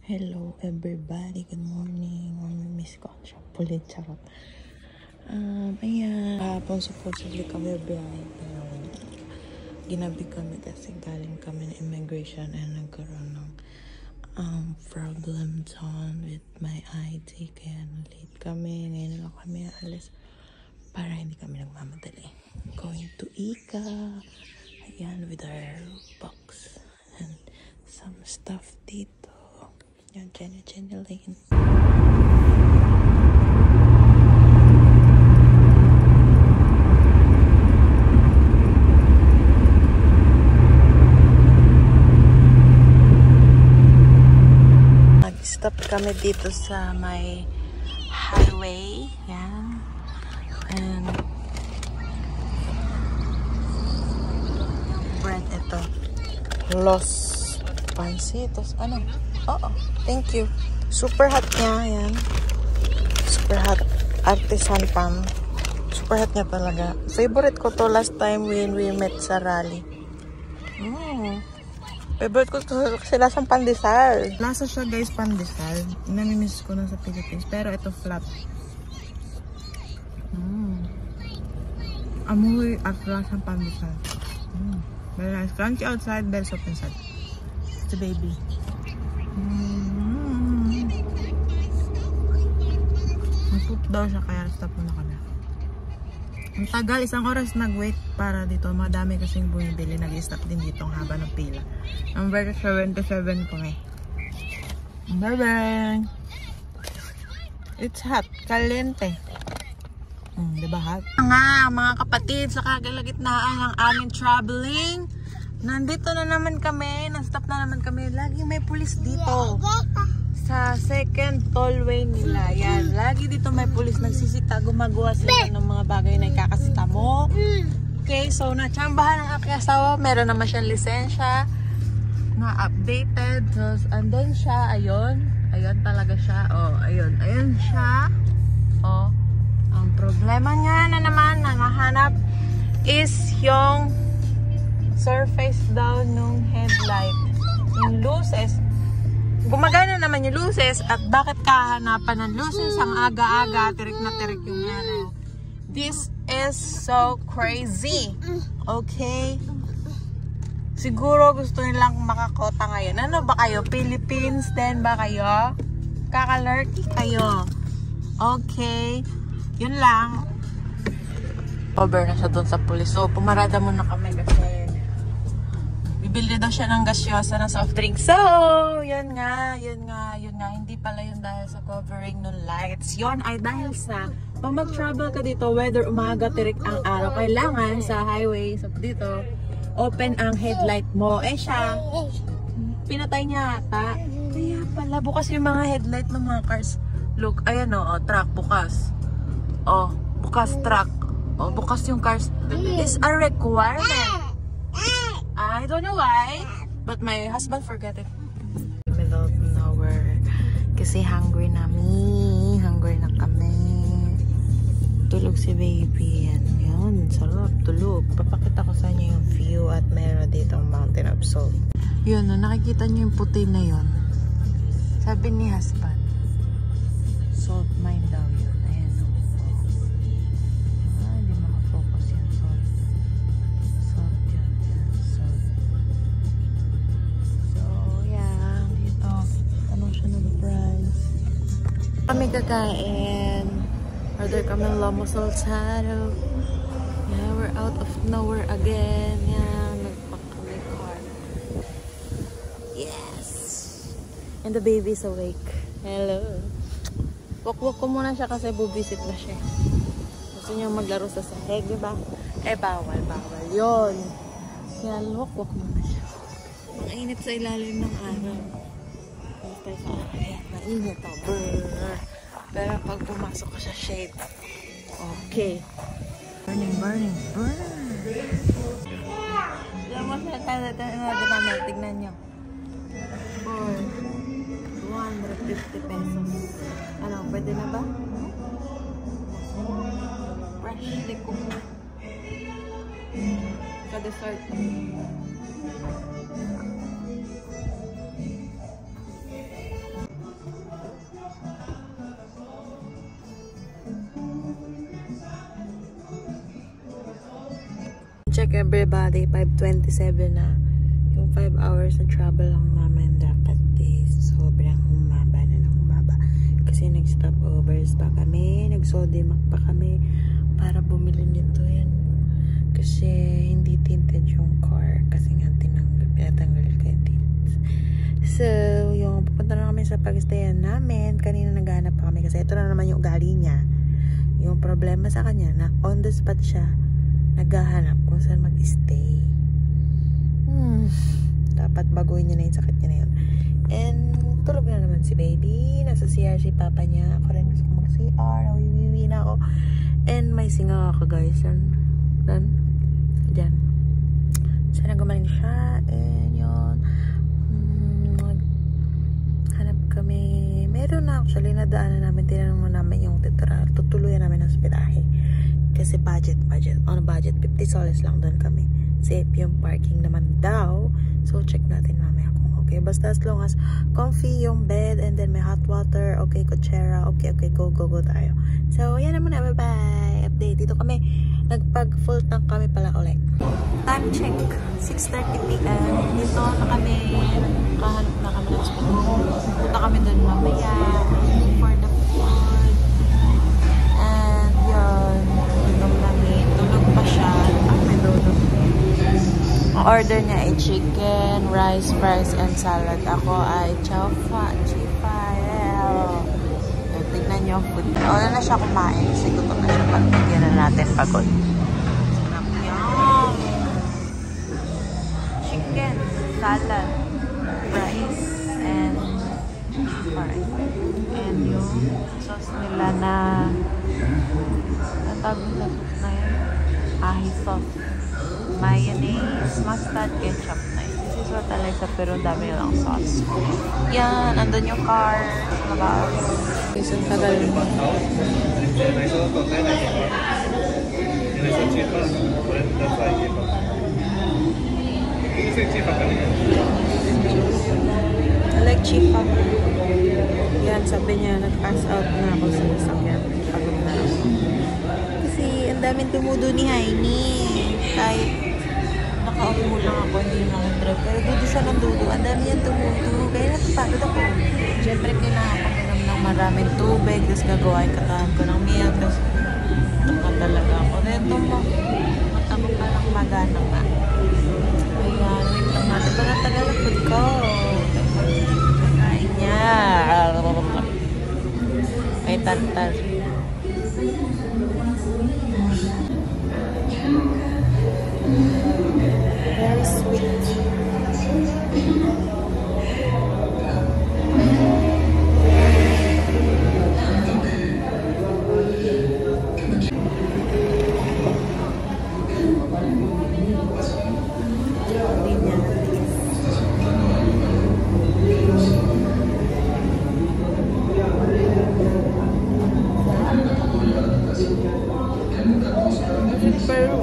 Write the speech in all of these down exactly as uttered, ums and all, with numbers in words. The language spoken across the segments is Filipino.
Hello everybody, good morning. Mamimiss ko siya. Pulit, charot. Um, ayan. Hapon supposedly kami biyahe. Pero ginabi kami kasi galing kami ng immigration and nagkaroon ng um, problem doon with my I D. Kaya late kami. Ngayon lang kami alis para hindi kami nagmamadali. Going to Ika. Ayan, with our box and some stuff dito. Yan, Jenny, Jenny Lane. Nag-stop kami dito sa may highway. Yan. And bread ito. Los Pancitos. Ano? Oo. Thank you. Super hot niya. Yan. Super hot. Artisan pan. Super hot niya talaga. Favorite ko to last time when we met sa rally. Mm. Favorite ko to kasi lasang pandesal. Lasa siya guys, pandesal. Namimiss ko na sa Philippines. Pero ito flat. Mm. Amoy at lasang pandesal. Mm. Very nice. Crunchy outside, very soft inside. It's a baby. Mm. Mag-poop daw siya kaya stop muna kami. Ang tagal, isang oras nag-wait para dito. Madami kasing bumibili. Nag-stop din dito ang haba ng pila. Number seventy-seven po eh. Bye-bye! It's hot. Caliente. Hmm, diba hot? Nga, mga kapatid, sa kagalagitnaan ng aming traveling. Nandito na naman kami. Na-stop na naman kami. Lagi may pulis dito. Sa second tollway nila. Yan. Lagi dito may pulis nagsisita. Gumagawa sila ng mga bagay na ikakasita mo. Okay. So, natsambahan ng aking asawa. Meron naman siyang lisensya. Na-updated. So, andun siya. Ayun. Ayun talaga siya. Oh, ayun. Ayun siya. Oh. Ang problema niya na naman nangahanap is yung surface daw nung headlight. Yung luces. Gumagana naman yung luces. At bakit kahanapan ng luces? Ang aga-aga, tirik na tirik yung araw. This is so crazy. Okay? Siguro gusto nilang makakota ngayon. Ano ba kayo? Philippines din ba kayo? Kakalerky kayo. Okay. Yun lang. Over na siya dun sa pulis. So, pumarada muna kami kasi bibili daw siya ng gasyosa na soft drink. So, yun nga, yun nga, yun nga. Hindi pala yun dahil sa covering ng lights. Yun ay dahil sa pag mag-travel ka dito, whether umaga, tirik ang araw, kailangan sa highway, so dito, open ang headlight mo. Eh siya, pinatay niya ata. Kaya pala, bukas yung mga headlight ng mga cars. Look, ayan o, oh, truck bukas. Oh, bukas truck. Oh, bukas yung cars. It's a requirement. I don't know why, but my husband forgot it. Middle of nowhere. Kasi hungry na me. Hungry na kami. Tulog si baby. Yan, yan. Sarap. Tulog. Papakita ko sa inyo yung view at meron dito ang Mountain of Salt. Yun, no, nakikita nyo yung puti na yun. Sabi ni husband, salt mine daw yun. Ayan, no. Ah, hindi makafocus yan. Salt. Salt yun. Yan, salt. So, yeah. Dito. Ano siya ng price? Kami kakain. Order kami ng lomo salsado. Yeah, we're out of nowhere again. Yeah, nagpack kami car. Yes! And the baby's awake. Hello. Walk-walk ko muna siya kasi bubisit na siya. Gusto niya maglaro sa sahig, diba? Eh, bawal, bawal. Yun. Kaya walk-walk muna siya. Mainit sa ilalim ng araw. Ayan, mainit to. Brrr. Pero pag pumasok ka sa shade, okay. Burning, burning, burn. Alam mo siya, natin, tignan nyo. For one hundred fifty pesos. Ano, pwede na ba? Freshly cooked. Ka-dessert. Check everybody, five twenty-seven na. Yung five hours na travel lang namin dapat is sobrang humaba na ng humaba. Kasi nag-stopovers pa kami, nag-sodimac pa kami para bumili nito yan. Kasi hindi tinted yung car. Kasi nga tinanggal, pinatanggal ko yung tinted. So, yung pupunta na kami sa pag-stayan namin. Kanina naghahanap pa kami kasi ito na naman yung ugali niya. Yung problema sa kanya na on the spot siya naghahanap kung saan mag-stay. Hmm. Dapat baguhin niya na yung sakit niya na yun. And tulog na naman si baby. Nasa C R si papa niya. Ako rin gusto ko mag-C R. Nawiwiwi na ako. And may singa ako guys. Dan. Dan. Diyan. Sana gumaling siya. And yun. Hmm, hanap kami. Meron na actually nadaanan namin. Tinanong mo namin yung titira. Tutuluyan namin ng hospitahe. Kasi budget, budget. On a budget, fifty soles lang doon kami. Safe yung parking naman daw. So, check natin mamaya kung okay. Basta as long as comfy yung bed and then may hot water. Okay, kutsera. Okay, okay, go, go, go tayo. So, yan naman na. Bye-bye. Update. Dito kami. Nagpag-full tank kami pala ulit. Time check. six thirty p m Dito na kami. Kahanap na kami ng hospital. Punta kami doon mamaya. For the food. And yun. Tulog namin. Tulog pa siya. Ang may dulog. Ang order niya ay chicken, rice, fries, and salad. Ako ay chowfa, chifael. So, tignan niyo ang food. Wala na siya kumain. Kasi gutom na siya pag bigyan na natin pagod. Sarap yum! Chicken, salad, rice, and fries. And yung sauce nila na natawag na sauce na yun. Ahi sauce. Mayonnaise, mustard, ketchup na yun. This is what I like sa Peru. Dami lang sauce. Yan, andun yung car. Labas. Isang tagal mo. I like chifa. Yan, sabi niya, nag-pass out na ako sa sasakyan. Pagod na ako. Kasi, ang daming tumudo ni Haini. Kahit nakaupo lang ako, hindi na mag-drive. Pero dudo siya ng dudo. Ang dami yan tumudo. Kaya napapagod ako. Siyempre, kailangan ko naman ng maraming tubig. Tapos gagawain kakahan ko ng meal. Tapos, takot talaga ako. Ito mo, mata ko parang magana nga. Ayan, wait lang natin. Baga tagal ang food ko. Kain niya. May tartar. Very sweet. Peru.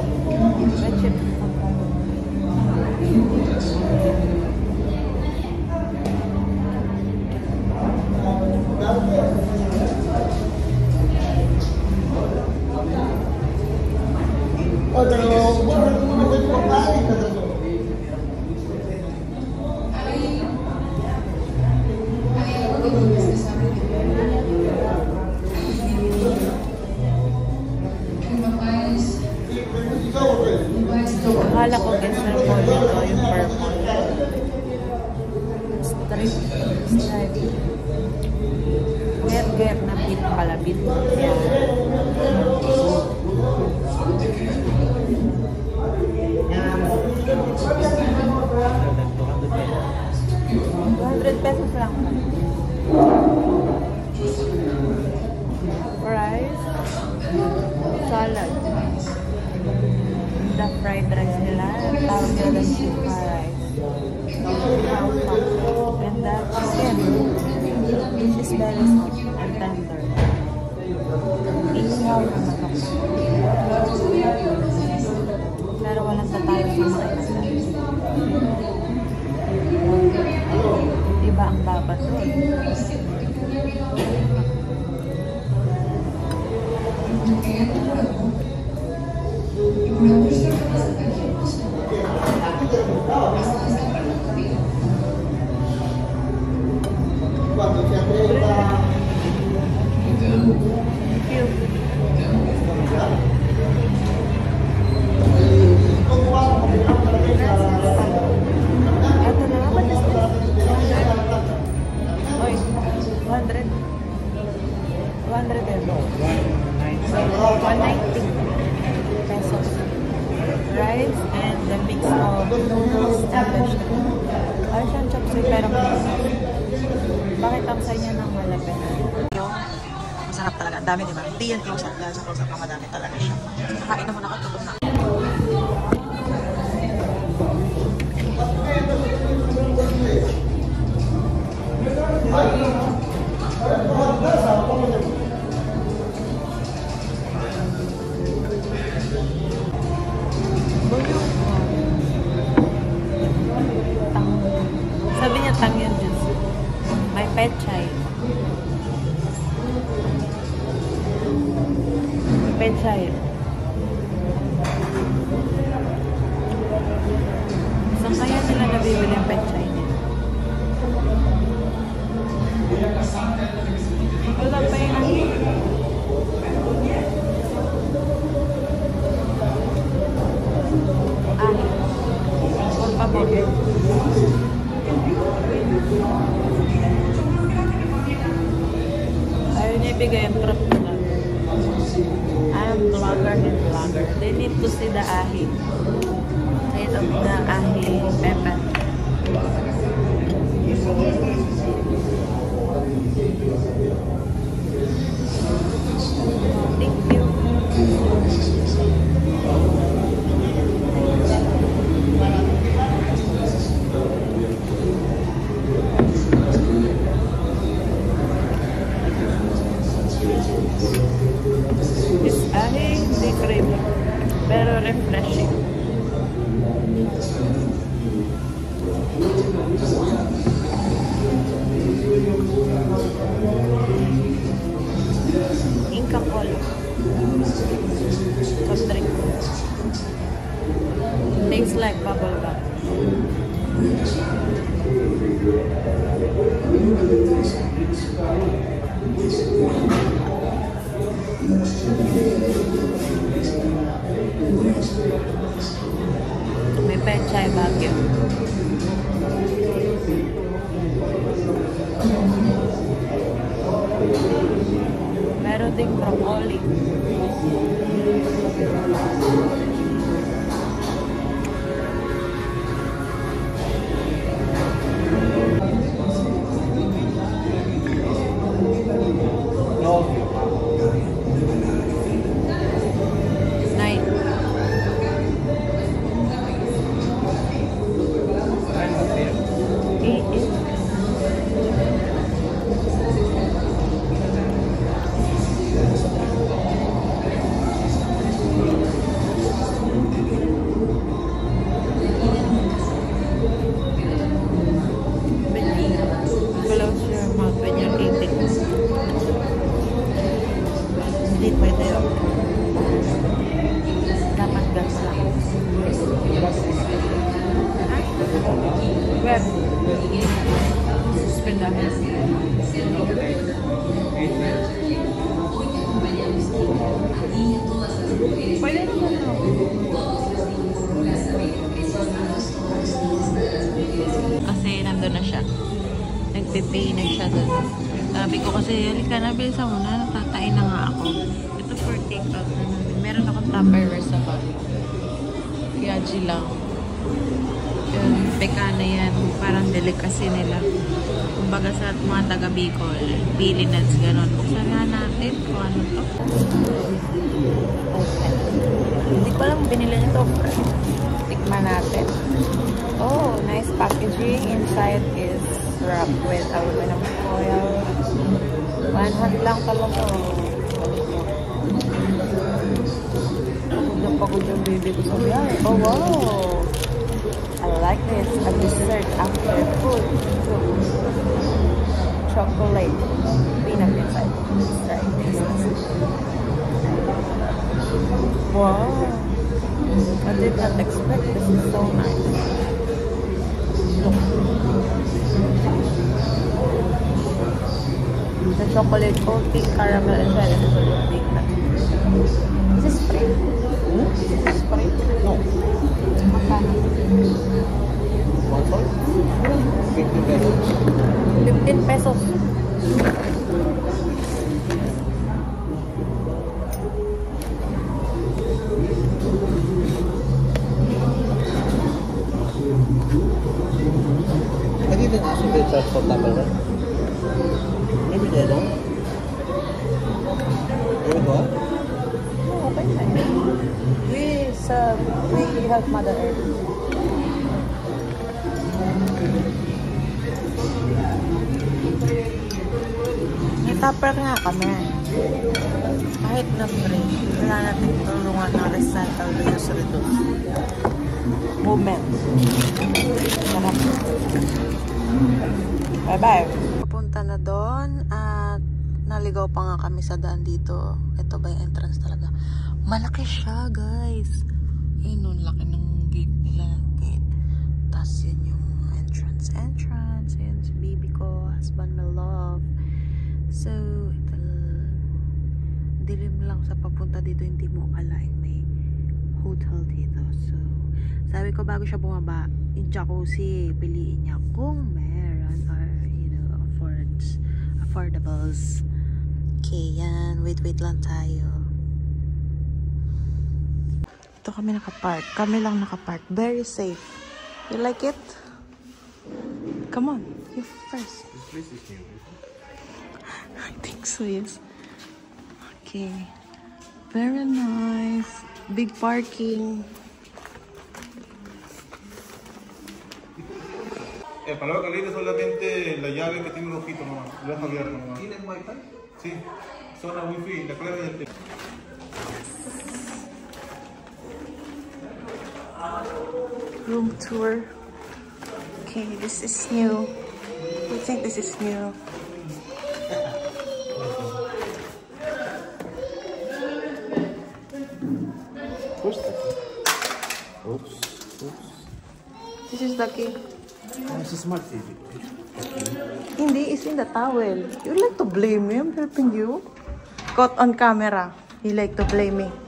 Akala ko gets na po dito yung purple. Strip. Stripe. Get-get na bit pala. Bit. Yan. two hundred pesos lang. Rice. Salad. The fried rice nila. Tawag nila ng chicken rice. And the chicken. This is very soft and tender. Inihaw na manok. Pero walang tatayo sa mga isa. Iba ang babat ko. Thank you. Pakita ko sa inyo ng malapit. Masarap talaga. Ang dami, diba? Hindi yan close up. Dahil sa close up na madami talaga siya. Nakain na mo nakatutok na. Sabi niya tang yung juice. May pechay. May pechay. Saan kaya nila nabibili ang pechay niya? Wala pa yung ahi. Ahi. Por favor. Ayaw niya ibigay ang truck na. I'm vlogger and vlogger. They need to see the ahi. Height of the ahi pepper. Thank you. This ahi hindi creamy, pero refreshing. Inca Cola. Soft drink. Tastes like bubble gum. May pechay bagyo. Meron ding broccoli. Nine. Eight. Close your mouth when you're eating. Hindi pwede yun. Dapat gas lang. Web. Spin the head. Pwede naman na. Kasi nandun na siya. Nagpipay na siya doon. Sabi ko kasi, halika na, bilisan mo na, natatain na nga ako. Ito for take-out na namin. Meron akong Tupperware sa bag. Yaji lang. Yun, pekana yan. Parang delicacy nila. Kumbaga sa mga taga-Bicol, pili nuts, gano'n. Buksan nga natin kung ano to. Okay. Hindi ko lang binili nito. Tikman natin. Oh, nice packaging. Inside is wrapped with aluminum foil. One hand lang talaga. Pagod na pagod yung baby ko sa biyahe. Oh, wow! I like this. A dessert after food. Chocolate. Peanut inside. Let's try this. Wow! I did not expect this. Is so nice. Look. The chocolate coating caramel inside and the peanut. Is this free? Hmm? Is this free? No. Makano? fifteen pesos. fifteen pesos. Have you been asked if they charge for Tupperware? help Mother Earth. May tupper nga kami. Kahit na free, wala natin tulungan ng recycle reuse reduce movement. Sarap. Bye-bye. Papunta na doon at naligaw pa nga kami sa daan dito. Ito ba yung entrance talaga? Malaki siya, guys. Ayun, no, laki ng gate nila. Gate. Tapos yun yung entrance. Entrance. Ayun si baby ko. Husband, my love. So, ito. Dilim lang sa papunta dito. Hindi mo akalain may hotel dito. So, sabi ko bago siya bumaba, yung jacuzzi, piliin niya kung meron or, you know, affords, affordables. Okay, yan. Wait, wait lang tayo. Ito kami nakapark. Kami lang nakapark. Very safe. You like it? Come on. You first. This place is new. I think so, yes. Okay. Very nice. Big parking. El palabra caliente solamente la llave que tiene un ojito nomás. Lo deja abierto nomás. ¿Tiene wifi? Sí. Zona wifi. La clave del teléfono. Room tour. Okay, this is new. I think this is new. Push the key. Oops. Oops. This is the key. Oh, it's a smart T V. Hindi, it's in the towel. You like to blame me? I'm helping you. Caught on camera. You like to blame me.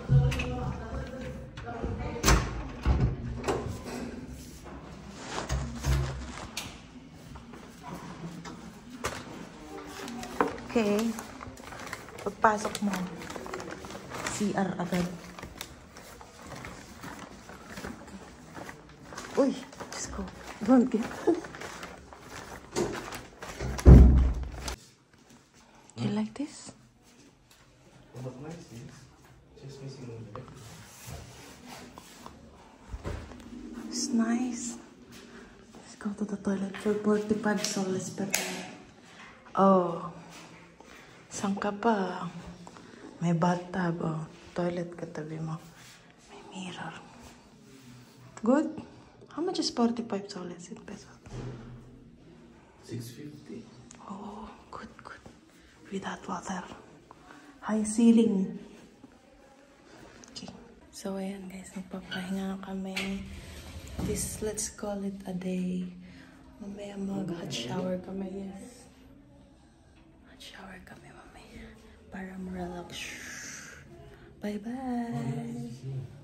Okay. Pagpasok mo, C R agad. Uy, Diyos ko. Don't get Do you like this? Well, nice, yes. Just missing the bed. It's nice. Let's go to the toilet for forty-five soles per hour. Oh. Saan ka pa? May bathtub. Oh. Toilet katabi mo. May mirror. Good? How much is forty-five soles in pesos? six fifty. Oh, good, good. Without water. High ceiling. Okay. So, ayan guys. Nagpapahinga kami. This, let's call it a day. Mamaya mag-hot shower kami. Yes. Hot shower kami mamaya. Para ma-relax. Bye-bye.